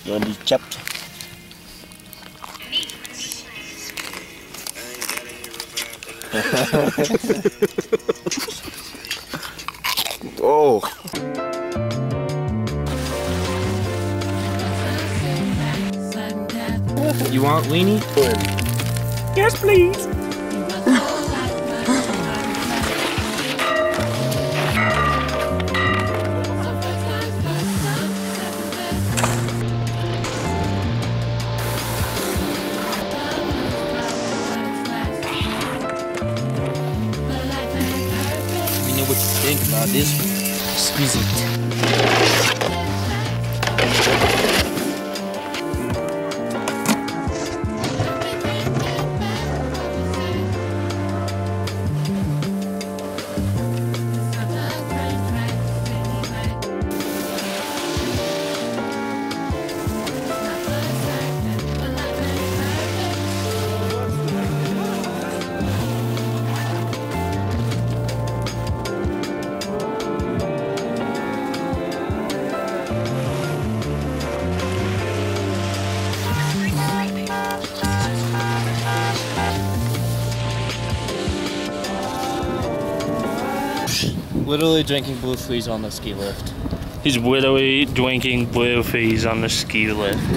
You want these chopped? Oh. You want weenie? Yes, please. Let me know what you think about this one. Exquisite. Literally drinking blue freeze on the ski lift. He's literally drinking blue freeze on the ski lift.